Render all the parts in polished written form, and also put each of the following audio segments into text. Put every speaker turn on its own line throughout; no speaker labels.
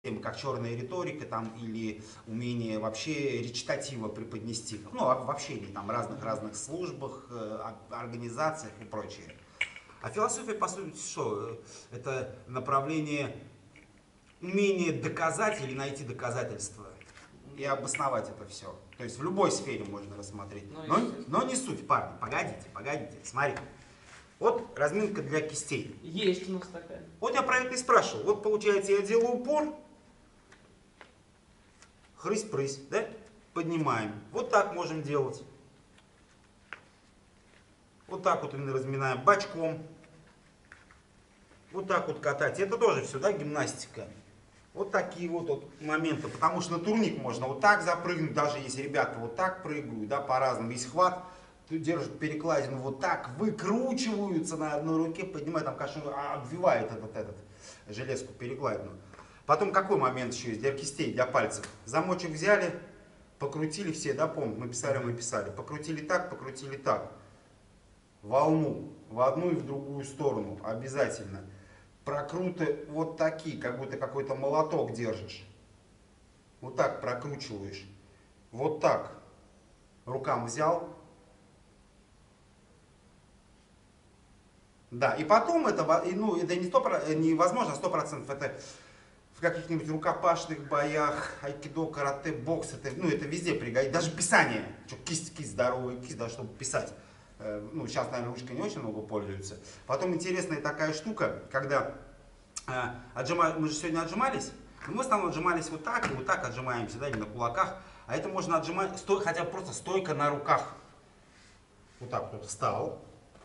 как черная риторика там, или умение вообще речитатива преподнести, ну, в общении, там, разных службах, организациях и прочее. А философия, по сути, что? Это направление умения доказать или найти доказательства и обосновать это все. То есть в любой сфере можно рассмотреть. Но не суть, парни, погодите, смотри. Вот разминка для кистей.
Есть у нас такая.
Вот я про это и спрашивал. Вот получается, я делаю упор, хрысь-прысь, да? Поднимаем. Вот так можем делать. Вот так вот мы разминаем бочком. Вот так вот катать. Это тоже все, да, гимнастика. Вот такие вот моменты. Потому что на турник можно вот так запрыгнуть, даже если ребята вот так прыгают, да, по-разному. Есть хват, держат перекладину вот так, выкручиваются на одной руке, поднимают, там, конечно, обвивает этот железку перекладину. Потом какой момент еще есть для кистей, для пальцев? Замочек взяли, покрутили все, да, помните, мы писали. Покрутили так. Волну в одну и в другую сторону обязательно. Прокруты вот такие, как будто какой-то молоток держишь. Вот так прокручиваешь. Вот так. Рукам взял. Да, и потом это, ну, это невозможно 100%, это в каких-нибудь рукопашных боях, айкидо, карате, бокс, это везде пригодится. Даже писание, что кисть здоровая кисть, да, чтобы писать. Ну, сейчас, наверное, ручкой не очень много пользуются. Потом интересная такая штука, когда мы же сегодня отжимались, мы в основном отжимались вот так и вот так отжимаемся, да, не на кулаках, а это можно отжимать, хотя бы просто стойка на руках. Вот так вот встал,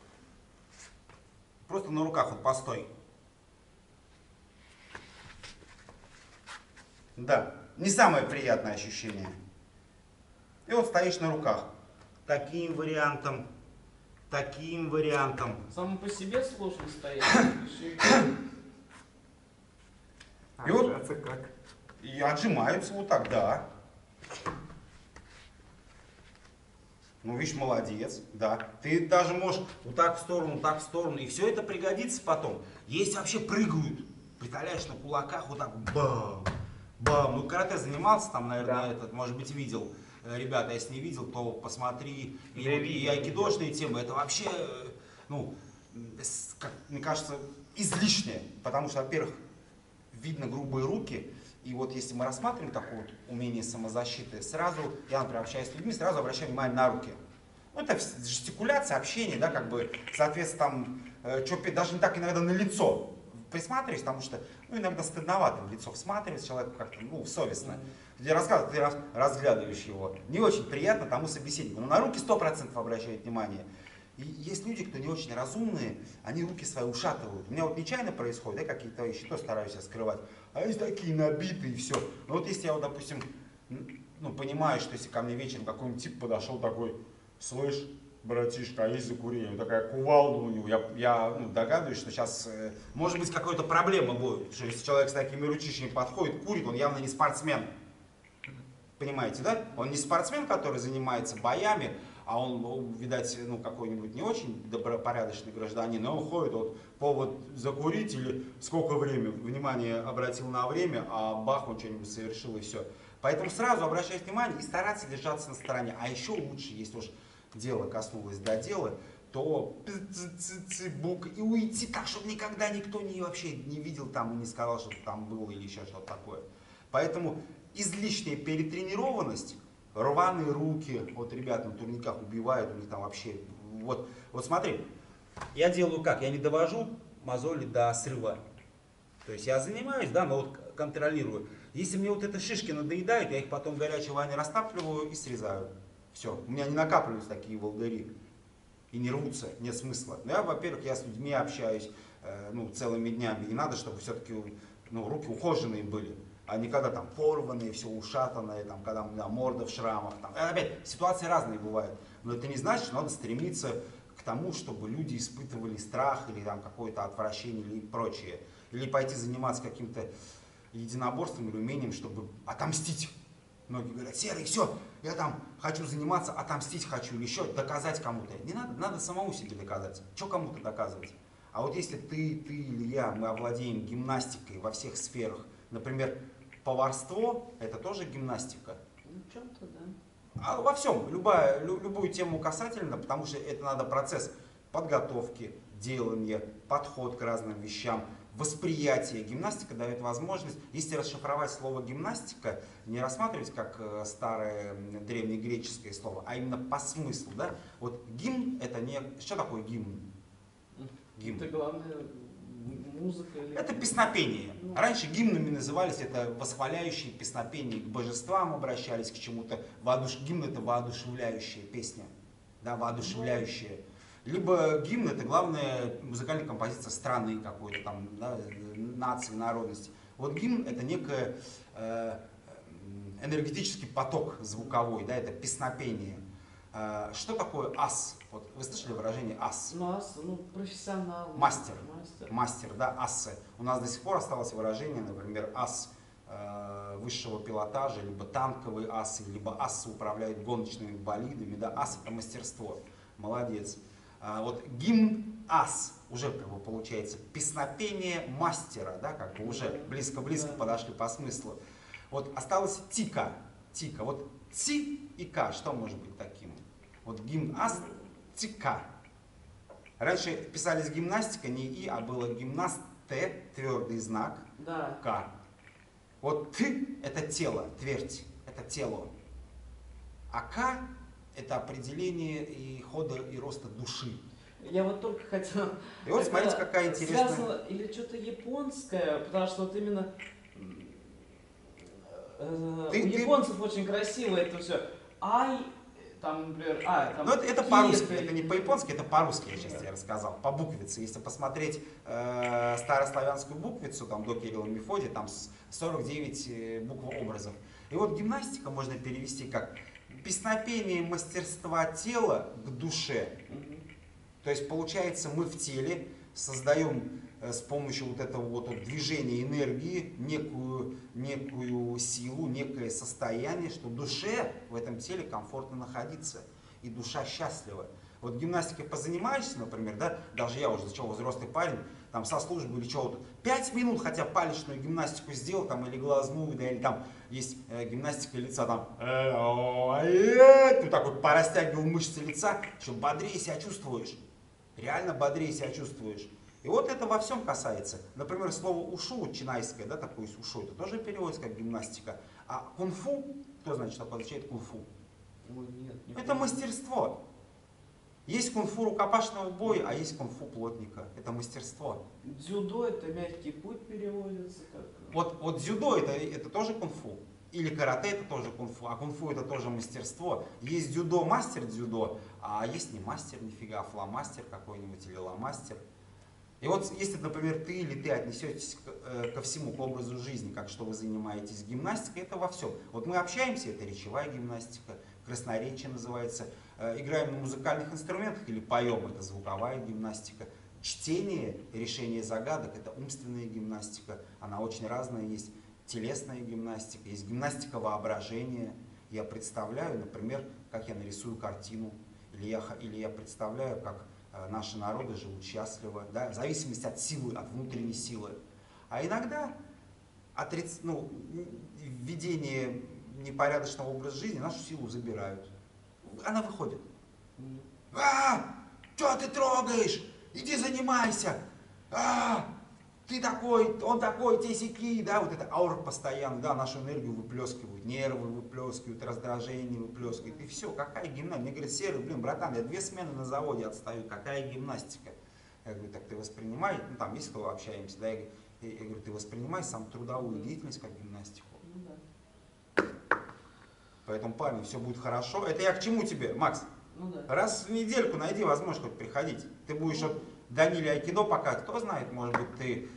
просто на руках вот постой. Да, не самое приятное ощущение. И вот стоишь на руках. Таким вариантом.
Само по себе сложно стоять.
И вот как? И отжимаются вот так, да. Ну, видишь, молодец, да. Ты даже можешь вот так в сторону, и все это пригодится потом. Есть вообще прыгают. Представляешь, на кулаках вот так бам, бам. Ну, карате занимался, там, наверное, да. Может быть, видел. Ребята, если не видел, то посмотри. И айкидошные темы, это вообще, ну, как, мне кажется, излишнее. Потому что, во-первых, видно грубые руки. И вот если мы рассматриваем такое вот умение самозащиты, сразу, я, например, общаюсь с людьми, сразу обращаю внимание на руки. Ну, это жестикуляция, общение, да, как бы, соответственно, там, даже не так иногда на лицо присматриваюсь, потому что, ну, иногда стыдновато в лицо всматриваться человеку как-то, ну, совестно. Тебе рассказывают, ты разглядываешь его. Не очень приятно тому собеседнику. Но на руки 100% обращают внимание. И есть люди, кто не очень разумные, они руки свои ушатывают. У меня вот нечаянно происходит, да, какие-то вещи, то стараюсь я скрывать. А есть такие набитые и все. Но вот если я, вот, допустим, ну, понимаю, что если ко мне вечером какой-нибудь тип подошел такой, слышь, братишка, а есть закурение, такая кувалда у него, я догадываюсь, что сейчас, может быть, какая-то проблема будет, что если человек с такими ручищами подходит, курит, он явно не спортсмен. Понимаете, да? Он не спортсмен, который занимается боями, а он, видать, ну, какой-нибудь не очень добропорядочный гражданин, но он ходит, вот, повод закурить или сколько времени, внимание обратил на время, а бах, он что-нибудь совершил и все. Поэтому сразу обращать внимание и стараться держаться на стороне. А еще лучше, если уж дело коснулось до дела, то бук и уйти так, чтобы никогда никто вообще не видел там и не сказал, что там было или еще что-то такое. Поэтому излишняя перетренированность, рваные руки, вот ребят на турниках убивают, у них там вообще, вот смотри, я делаю как, я не довожу мозоли до срыва, то есть я занимаюсь, да, но вот контролирую. Если мне вот эти шишки надоедают, я их потом в горячей ванне растапливаю и срезаю. Все, у меня не накапливаются такие волдыри и не рвутся, нет смысла. Но я, во-первых, я с людьми общаюсь, ну, целыми днями, и надо, чтобы все-таки, ну, руки ухоженные были. А не когда там порванные, все ушатанные, там, когда морда в шрамах. Там. Опять, ситуации разные бывают. Но это не значит, что надо стремиться к тому, чтобы люди испытывали страх или там какое-то отвращение или прочее. Или пойти заниматься каким-то единоборством или умением, чтобы отомстить. Многие говорят, Серый, все, я там хочу заниматься, отомстить хочу, или еще доказать кому-то. Не надо, надо самому себе доказать. Что кому-то доказывать? А вот если ты или я, мы овладеем гимнастикой во всех сферах, например, поварство – это тоже гимнастика.
Ну, в чем-то, да.
А во всем, любую тему касательно, потому что это надо процесс подготовки, делания, подход к разным вещам, восприятие. Гимнастика дает возможность, если расшифровать слово гимнастика, не рассматривать как старое древнегреческое слово, а именно по смыслу. Да? Вот гимн это не... Что такое гимн? Гимн.
Это главное музыка или...
Это песнопение. Раньше гимнами назывались, это восхваляющие песнопения, к божествам обращались, к чему-то. Гимн это воодушевляющая песня, да, воодушевляющая. Либо гимн это главная музыкальная композиция страны какой-то там, да, нации, народности. Вот гимн это некий энергетический поток звуковой, да, это песнопение. Что такое ас? Вот вы слышали выражение ас?
Ну, ас, ну, профессионал.
Мастер. Мастер, да, ассы. У нас до сих пор осталось выражение, например, ас высшего пилотажа, либо танковые асы, либо асы управляют гоночными болидами, да, ас это мастерство. Молодец. Вот гимн ас уже как бы получается песнопение мастера, да, как бы уже близко-близко подошли по смыслу. Вот осталось тика. Тика. Вот ти и ка, что может быть таким? Вот гимн ас, тика. Раньше писались гимнастика не и, а было гимнаст, т, твердый знак,
да.
к. Вот ты это тело, твердь, это тело. А к это определение и хода и роста души.
Я вот только хотел...
И вот смотрите, какая интересная...
Связано или что-то японское, потому что вот именно... у японцев очень красиво это все. Ай, там, например, там...
Ну, это по-русски, это не по-японски, это по-русски, я сейчас тебе рассказал, по буквице. Если посмотреть старославянскую буквицу, там, до Кирилла и Мефодия, там 49 буквообразов. И вот гимнастика можно перевести как песнопение мастерства тела к душе. То есть, получается, мы в теле создаем с помощью вот этого вот движения энергии некую силу, некое состояние, что душе в этом теле комфортно находиться. И душа счастлива. Вот гимнастикой позанимаешься, например, да, даже я уже взрослый парень, там со службы или чего-то, 5 минут хотя палечную гимнастику сделал, там, или глазную, да, или там есть гимнастика лица, там, ты так вот порастягивал мышцы лица, что бодрее себя чувствуешь, реально бодрее себя чувствуешь. И вот это во всем касается. Например, слово ушу, чинайское, да, такое ушу, это тоже переводится как гимнастика. А кунг-фу, кто знает, что означает кунг-фу? Это мастерство. Есть кунг-фу рукопашного боя, а есть кунг-фу плотника. Это мастерство.
Дзюдо это мягкий путь переводится как.
Вот дзюдо это тоже кунг-фу. Или карате это тоже кунг-фу, а кунг-фу это тоже мастерство. Есть дзюдо, мастер дзюдо, а есть не мастер нифига, а фломастер какой-нибудь или ломастер. И вот если, например, ты или ты отнесетесь ко всему, к образу жизни, как что вы занимаетесь гимнастикой, это во всем. Вот мы общаемся, это речевая гимнастика, красноречие называется, играем на музыкальных инструментах или поем, это звуковая гимнастика. Чтение, решение загадок, это умственная гимнастика, она очень разная, есть телесная гимнастика, есть гимнастика воображения. Я представляю, например, как я нарисую картину, или я представляю, как наши народы живут счастливо, да, в зависимости от силы, от внутренней силы. А иногда введение непорядочного образа жизни нашу силу забирают. Она выходит. Что ты трогаешь? Иди занимайся. Ты такой, он такой, те сяки, да, вот это аура постоянно, да, нашу энергию выплескивают, нервы выплескивают, раздражение выплескивают, и все, какая гимнастика? Мне говорят, Серый, братан, я 2 смены на заводе отстаю, какая гимнастика? Я говорю, так ты воспринимай, ну там есть кто общаемся, да, я говорю, ты воспринимай сам трудовую деятельность как гимнастику. Поэтому, парни, все будет хорошо. Это я к чему тебе, Макс? Раз в недельку найди возможность хоть приходить. Ты будешь от Даниле айкидо пока, кто знает, может быть, ты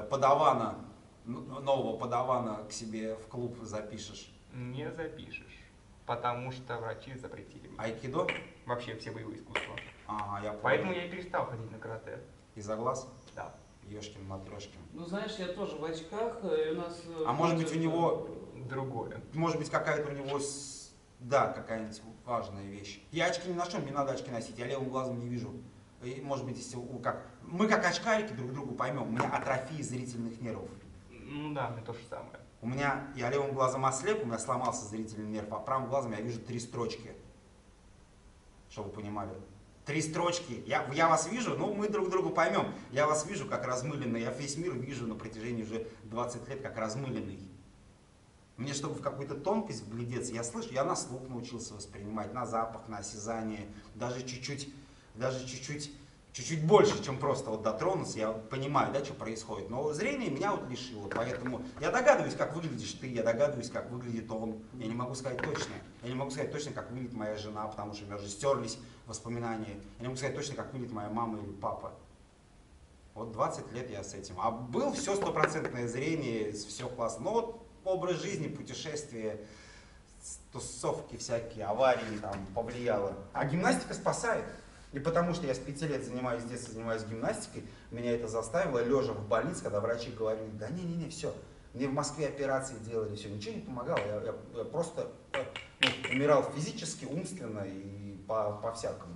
нового подавана к себе в клуб запишешь.
Не запишешь, потому что врачи запретили мне.
Айкидо?
Вообще все боевые искусства.
Ага, я понял.
Поэтому я и перестал ходить на карате.
Из-за глаз?
Да.
Ешкин, матрешкин.
Ну знаешь, я тоже в очках, и у нас...
А может быть у него...
Другое.
Может быть какая-то у него... Да, какая-нибудь важная вещь. Я очки не ношу, мне надо очки носить, я левым глазом не вижу. И, может быть, если мы как очкарики друг другу поймем, у меня атрофия зрительных нервов.
Ну да, мне то же самое.
У меня, я левым глазом ослеп, у меня сломался зрительный нерв, а правым глазом я вижу 3 строчки. Чтобы вы понимали. 3 строчки. Я вас вижу, ну мы друг друга поймем. Я вас вижу как размыленный, я весь мир вижу на протяжении уже 20 лет как размыленный. Мне, чтобы в какую-то тонкость вглядеться, я слышу, я на слух научился воспринимать, на запах, на осязание, даже чуть-чуть больше, чем просто вот дотронуться, я понимаю, да, что происходит. Но зрение меня вот лишило, поэтому я догадываюсь, как выглядишь ты, я догадываюсь, как выглядит он. Я не могу сказать точно. Я не могу сказать точно, как выглядит моя жена, потому что у меня уже стерлись воспоминания. Я не могу сказать точно, как выглядит моя мама или папа. Вот 20 лет я с этим. А был все стопроцентное зрение, все классно. Но вот образ жизни, путешествия, тусовки всякие, аварии там повлияло. А гимнастика спасает. И потому что я с 5 лет занимаюсь, с детства занимаюсь гимнастикой, меня это заставило, лежа в больнице, когда врачи говорили, да не, все, мне в Москве операции делали, все, ничего не помогало, я просто умирал физически, умственно и по-всякому.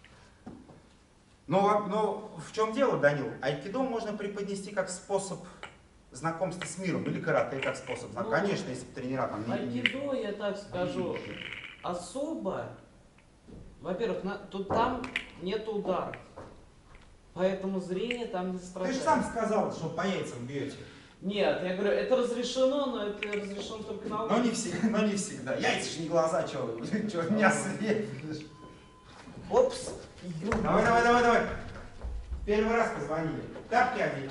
Но в чем дело, Данил? Айкидо можно преподнести как способ знакомства с миром или карате как способ знакомства. Ну, конечно, если тренера там...
Айкидо, я так скажу, особо, во-первых, там нет удара, поэтому зрение там не страдает.
Ты же сам сказал, что по яйцам бьете.
Нет, я говорю, это разрешено, но это разрешено только на улице.
Но не всегда. Яйца же не глаза, что мясо едешь.
Опс.
Давай. Первый раз позвонили. Тапки одень.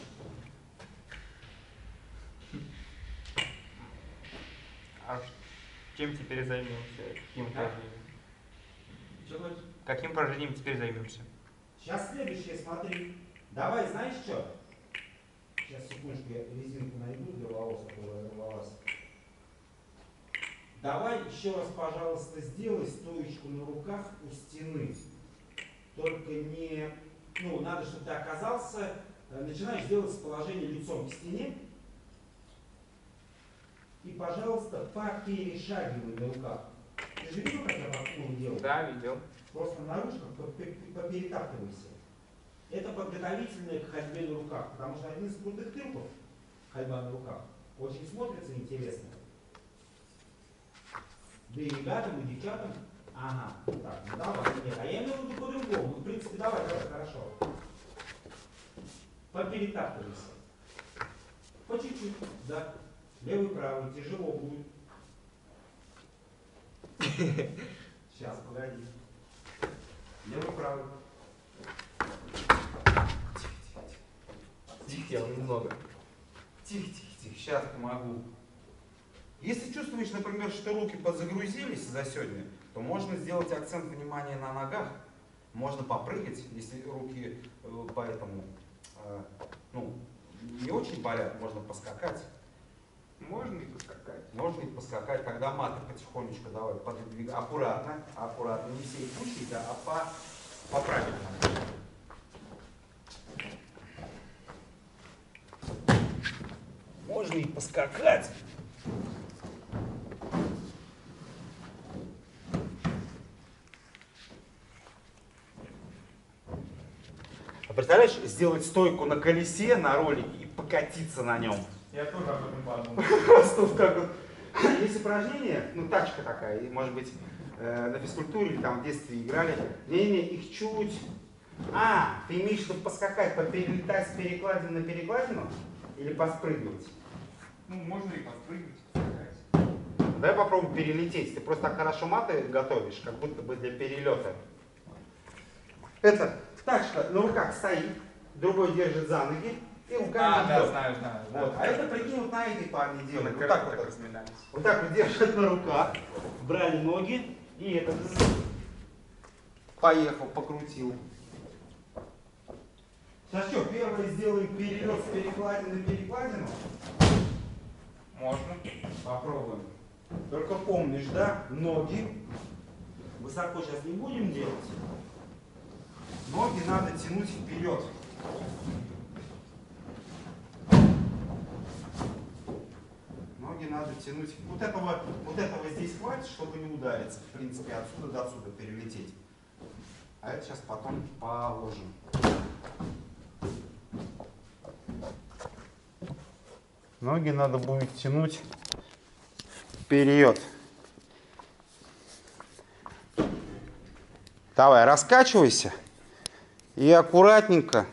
А чем теперь займемся? Каким упражнением теперь займемся?
Сейчас следующее, смотри. Давай, знаешь что? Сейчас, секундочку, я резинку найду для волос, которая рвалась. Давай еще раз, пожалуйста, сделай стоечку на руках у стены. Только не... Ну, надо, чтобы ты оказался... Начинаешь делать с положения лицом к стене. И, пожалуйста, поперешагивай на руках. Ты же видел, как я по делаю?
Да, видел.
Просто на ручках поперетаптывайся. Это подготовительное к ходьбе на руках, потому что один из крутых трюков ходьба на руках очень смотрится интересно. Да и ребятам, и девчатам. Ага, так, ну давай, нет, а я имею в виду по-другому. Ну, в принципе, давай, хорошо. Поперетаптывайся. По чуть-чуть, да. Левый, правый, тяжело будет. Сейчас, погоди. Левый, правый.
Тихо, немного.
Тихо. Сейчас помогу. Если чувствуешь, например, что руки подзагрузились за сегодня, то можно сделать акцент внимания на ногах. Можно попрыгать, если руки поэтому не очень болят, можно поскакать.
Можно и поскакать.
Можно и поскакать, тогда маты потихонечку давай подвигай. Аккуратно, не всей кучей, да, а по правильному. Можно и поскакать. А представляешь, сделать стойку на колесе, на ролике и покатиться на нем?
Я тоже об этом подумал.
Просто вот так вот. Есть упражнения, тачка такая, и, может быть, на физкультуре или там в детстве играли. Не, их чуть... ты имеешь в виду поскакать, перелетать с перекладины на перекладину? Или поспрыгивать?
Можно и поспрыгивать, поскакать.
Давай попробуем перелететь. Ты просто так хорошо маты готовишь, как будто бы для перелета. Это тачка на руках стоит, другой держит за ноги. И руками
да, знаю.
Вот. А это, прикинь, вот на этой парне делают.
Вот так вот разминались.
Вот так вот держат на руках, брали ноги и это поехал, покрутил. Сейчас что, первое сделаем перелет с перекладины на перекладину?
Можно.
Попробуем. Только помнишь, да, ноги высоко сейчас не будем делать. Ноги надо тянуть вперед. Ноги надо тянуть. Вот этого здесь хватит, чтобы не удариться. В принципе, отсюда до отсюда перелететь. А это сейчас потом положим. Ноги надо будет тянуть вперед. Давай, раскачивайся. И аккуратненько.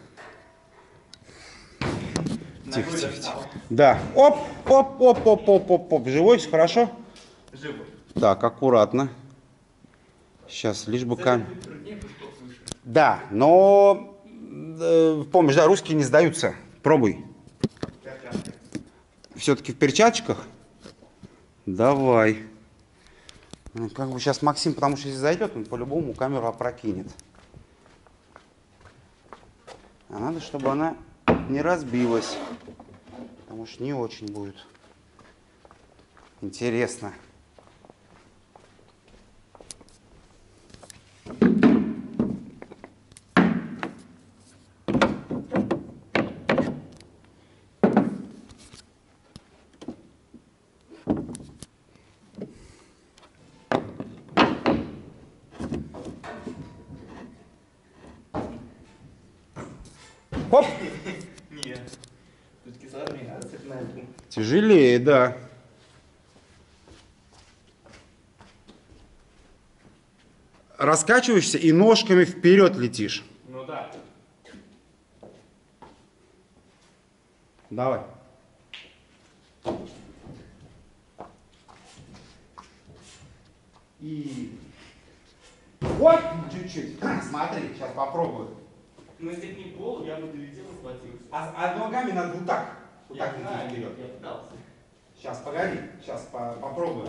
Тихо, тихо, тихо. Да. Оп, оп, оп, оп, оп, оп, оп. Живой, все хорошо?
Живо.
Так, аккуратно. Сейчас, лишь бы камень. Да, но помнишь, да, русские не сдаются. Пробуй. Все-таки в перчаточках? Давай. Ну, как бы сейчас Максим, потому что если зайдет, он по-любому камеру опрокинет. А надо, чтобы она не разбилась. Потому что не очень будет интересно. Хоп!
Нет. Все-таки сложнее, надо на эту.
Тяжелее, да. Раскачиваешься и ножками вперед летишь.
Ну да.
Давай. И вот чуть-чуть. Смотри, сейчас попробую.
Ну если бы не пол, я бы долетел и схватился.
А ногами надо вот так. Вот
Я
так
знаю,
лететь вперед.
я пытался.
Сейчас, погоди. Сейчас попробую.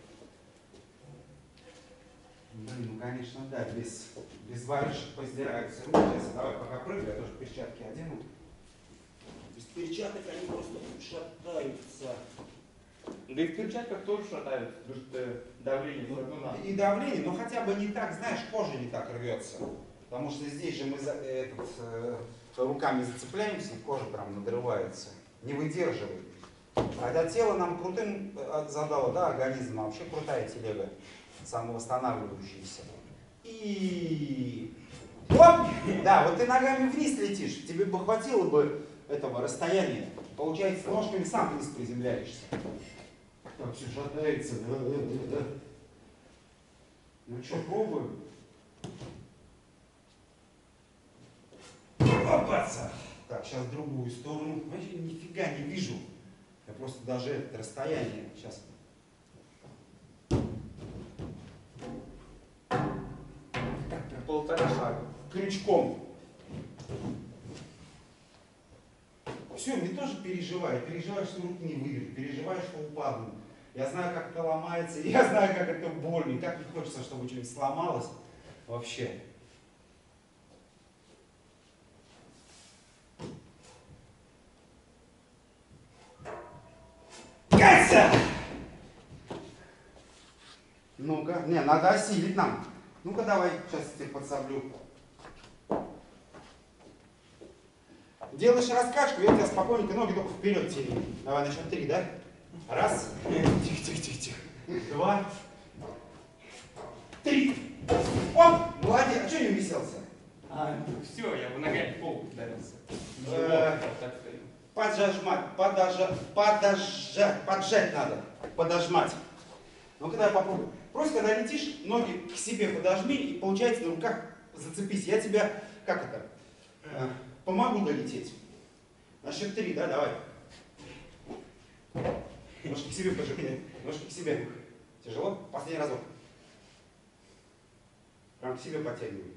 Блин, ну конечно, да, без варежек поздираются руки. Сейчас, давай, пока прыгаю, я тоже перчатки одену. Без перчаток они просто шатаются.
Да и в перчатках тоже шатают, потому что давление все равно надо.
И давление, но хотя бы не так, знаешь, кожа не так рвется. Потому что здесь же мы руками зацепляемся, и кожа прям надрывается. Не выдерживает. Хотя тело нам крутым задало, да, организм, а вообще крутая телега, самовосстанавливающаяся. И оп! Да, вот ты ногами вниз летишь, тебе бы хватило бы этого расстояния. Получается, ножками сам вниз приземляешься. Так, все шатается. Ну что, пробуем? Опаца! Так, сейчас в другую сторону. Вообще нифига не вижу. Я просто даже это расстояние сейчас.
Так, полтора шага.
Крючком. Все, мне тоже переживаю. Переживаю, что руки не выдержат. Переживаю, что упаду. Я знаю, как это ломается. Я знаю, как это больно. И как не хочется, чтобы что-нибудь сломалось. Вообще. Катя! Ну-ка, не, надо осилить нам. Ну-ка, давай, сейчас я тебе подсоблю. Делаешь раскачку, я тебя спокойненько ноги только вперед тяни. Давай, на счет 3, да? Раз. Тихо, тихо, тихо, тихо. 2. 3. Оп! Молодец. А что не увиселся?
Ну все, я бы ногами в пол ударился. Так стою.
Поджать надо. Подожмать. Ну, когда я попробую. Просто когда летишь, ноги к себе подожми, и получается на руках зацепись. Я тебя, как это, помогу долететь. На счет 3, да, давай. Ножки к себе пожми. Ножки к себе. Тяжело? Последний разок. Прям к себе подтягивай.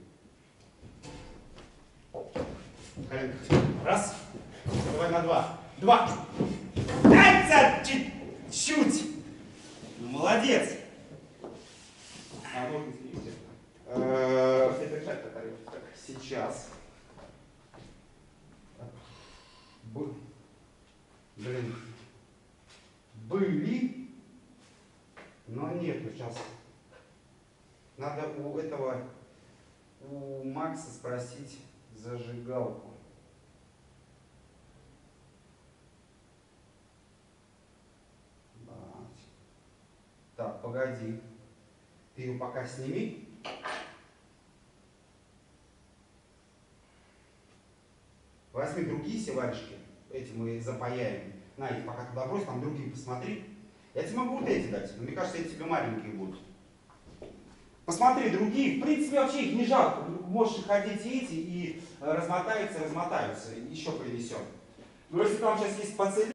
Коленка. Раз. Давай на 2. 2. Дай чуть-чуть. Молодец.
А ножки снизу.
Сейчас. Блин. Были. Но нету сейчас. Надо у Макса спросить зажигалку. Так, погоди. Ты ее пока сними. Возьми другие все варежки. Эти мы запаяем. На, эти пока туда брось, там другие посмотри. Я тебе могу вот эти дать, но мне кажется, эти тебе маленькие будут. Посмотри другие, в принципе, вообще их не жалко. Можешь их одеть эти и размотаются, еще принесем. Но если там сейчас есть пацаны,